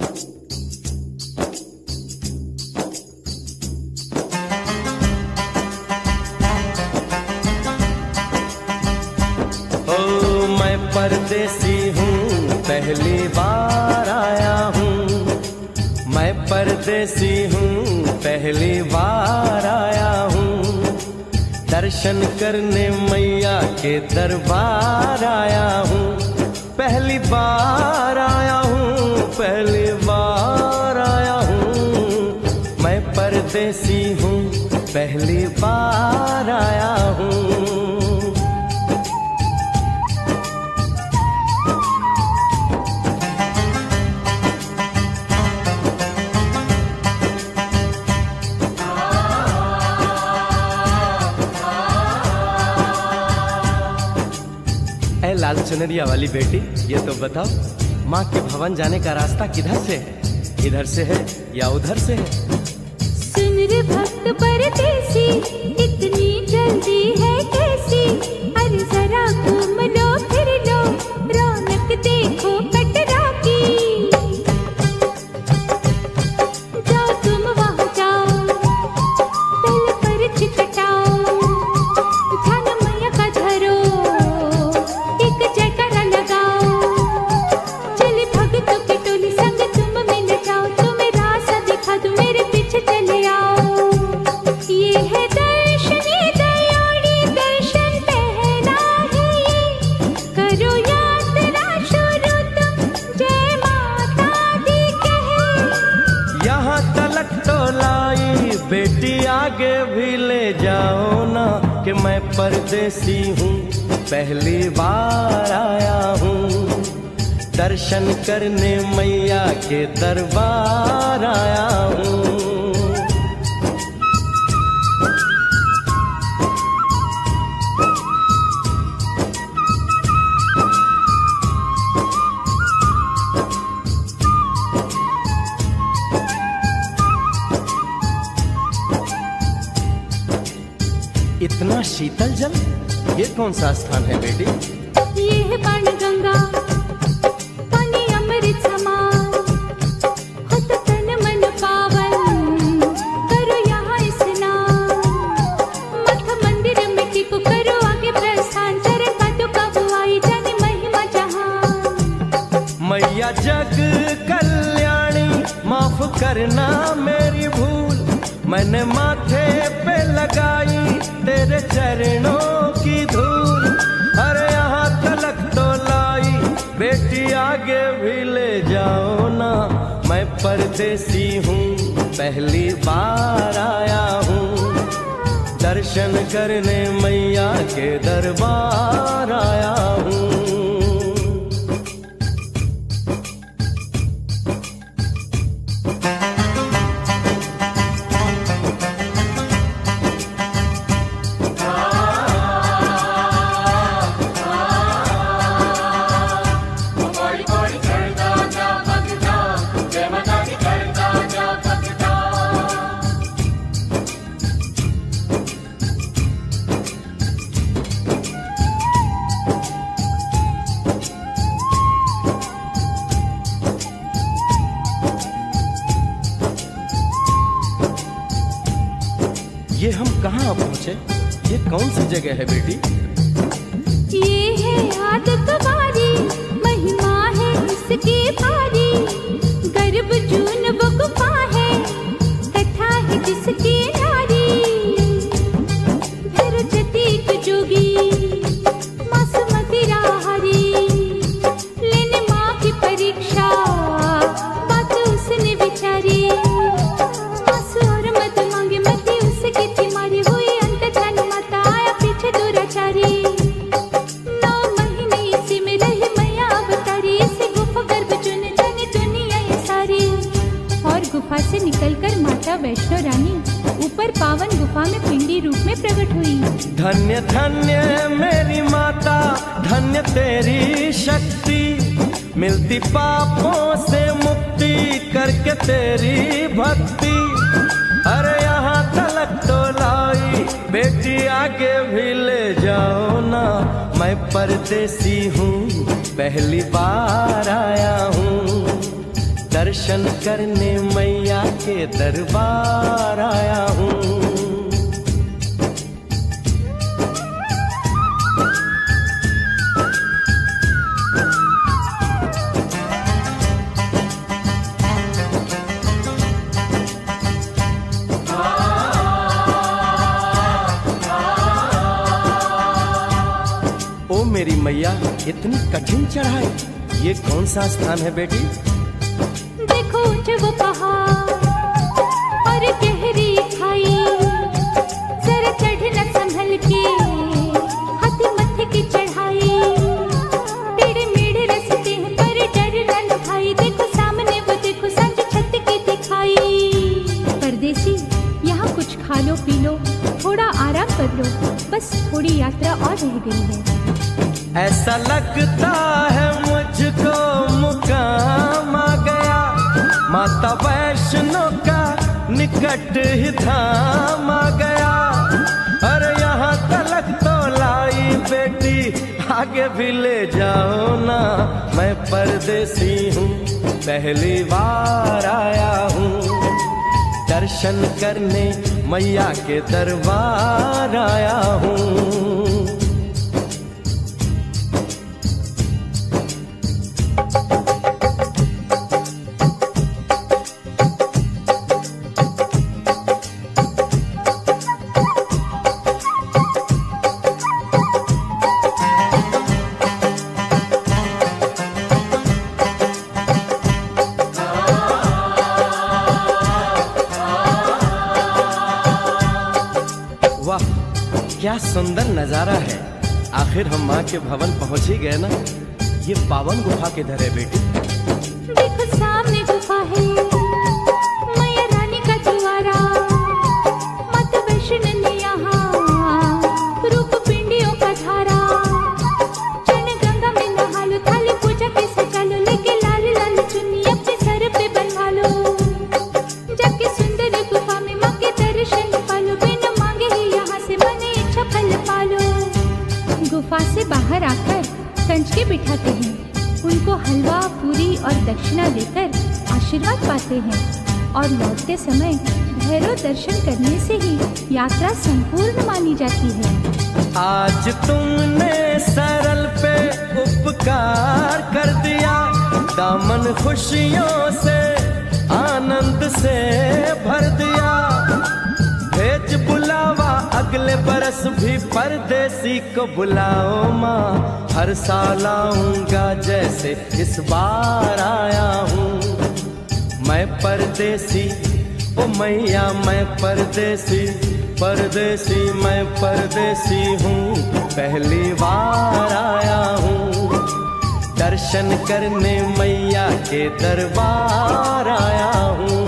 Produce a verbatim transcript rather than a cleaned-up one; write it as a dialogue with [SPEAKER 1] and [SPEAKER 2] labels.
[SPEAKER 1] परदेसी हूँ पहली बार आया हूँ, मैं परदेसी हूँ पहली बार आया हूँ, दर्शन करने मैया के दरबार आया हूँ, पहली बार आया हूँ, पहली बार आया हूँ, मैं परदेसी हूँ पहली बार आया हूँ। लाल चुनरिया वाली बेटी, ये तो बताओ माँ के भवन जाने का रास्ता किधर से है? इधर से है या उधर से है?
[SPEAKER 2] सुन रे भक्त परदेसी, इतनी जल्दी है कैसी? अरे जरा घूम लो फिर लो, रौनक देखो कटरा की। जाओ तुम वहाँ जाओ, पहले पर चिकटाओ, ध्यान मैया का धरो, जयकारा लगाओ, चले भक्तों की टोली संग तुम मिल जाओ, तुम्हें रास्ता दिखा दूं मेरे पीछे चले आओ। ये है दर्शन, ये दयाड़ी दर्शन पहला है ये, करो यात्रा शुरू तुम जय माता दी कहे।
[SPEAKER 1] यहाँ तलक तो लाई बेटी, आगे भी ले जाओ ना, कि मैं परदेसी हूँ पहली बार आया हूँ, दर्शन करने मैया के दरबार आया हूँ। इतना शीतल जल, ये कौन सा स्थान है बेटी?
[SPEAKER 2] ये है बाण गंगा, पानी अमृत समान, होत तन मन पावन, करो यहाँ स्नान। मठ मंदिर में टिको, करो आगे प्रस्थान, चरण पादुका बुआई जाने महिमा जहान।
[SPEAKER 1] मैया जग कल्याणी, माफ करना मेरी भूल, मैंने माथे पे लगाई तेरे चरणों की धूल। अरे यहाँ तलक तो लाई बेटी, आगे भी ले जाओ ना, मैं परदेसी हूँ पहली बार आया हूँ, दर्शन करने मैया के दरबार आया हूँ। ये हम कहाँ पहुँचे? ये कौन सी जगह है बेटी?
[SPEAKER 2] ये है आदकवारी, महिमा है इसकी भारी, गर्भ जून वो गुफा है, कथा है जिसकी नारी। भैरव जतीक जोगी, मासूमती राहरी, लेने माँ की परीक्षा, बात उसने विचारी। आंसू और मत मांगे मती उसकी तिमारी, हुई अंत ध्यान माता आया पीछे दुराचारी। नौ महीने इसी में रही मैया अवतारी, इसी गुफा गर्भ चुन जाने दुनिया ये सारी। और गुफा से निकलकर माता वैष्णो रानी ऊपर पावन गुफा में पिंडी रूप में प्रकट हुई।
[SPEAKER 1] धन्य धन्य मेरी माता, धन्य तेरी शक्ति, मिलती पापों से मुक्ति करके तेरी भक्ति। अरे यहाँ तलक तो लाई बेटी, आगे भी ले जाओ ना, मैं परदेसी हूँ पहली बार आया हूँ, दर्शन करने मैया के दरबार आया हूँ। ओ मेरी मैया, इतनी कठिन चढ़ाई, ये कौन सा स्थान है बेटी?
[SPEAKER 2] देखो वो पहाड़ और गहरी खाई, जरा चढ़ना संभल के, हाथी मत्थे की चढ़ाई। टेढ़े मेढ़े रास्ते हैं पर डरना न भाई, देखो सामने वो देखो सांझ छत की दिखाई। परदेसी यहाँ कुछ खा लो पी लो, थोड़ा आराम कर लो, बस थोड़ी यात्रा और रह गई है।
[SPEAKER 1] ऐसा लगता है मुझको मुकाम आ गया, माता वैष्णो का निकट ही धाम आ गया। अरे यहाँ तलक तो लाई बेटी, आगे भी ले जाओ ना, मैं परदेसी हूँ, पहली बार आया हूँ। दर्शन करने मैया के दरबार आया हूँ। वाह, क्या सुंदर नजारा है। आखिर हम माँ के भवन पहुंच ही गए ना। ये पावन गुफा किधर है बेटी?
[SPEAKER 2] देखो सामने गुफा है, मैया रानी का द्वारा। माता वैष्णो ने यहाँ रूप पिंडियों का धारा। चरण गंगा में नहा लो, थाली पूजा के सजा लो, लेके लाल लाल चुन्नी अपने सर पे बनवा लो। जाके सुंदर गुफा में माँ के दर्शन पालो, बिना मांगे ही यहाँ से मन इच्छा फल पालो। गुफा से बाहर आकर कंचके बिठाते हैं, उनको हलवा पूरी और दक्षिणा देकर आशीर्वाद पाते हैं, और लौटते समय भैरव दर्शन करने से ही यात्रा संपूर्ण मानी जाती है।
[SPEAKER 1] आज तुमने सरल पे उपकार कर दिया, दामन खुशियों से आनंद से भर दिया। भेज बुलावा अगले बरस भी परदेसी को बुलाओ माँ, हर साल आऊंगा जैसे इस बार आया हूँ। मैं परदेसी ओ मैया, मैं परदेसी, परदेसी मैं परदेसी हूँ, पहली बार आया हूँ। दर्शन करने मैया के दरबार आया हूँ।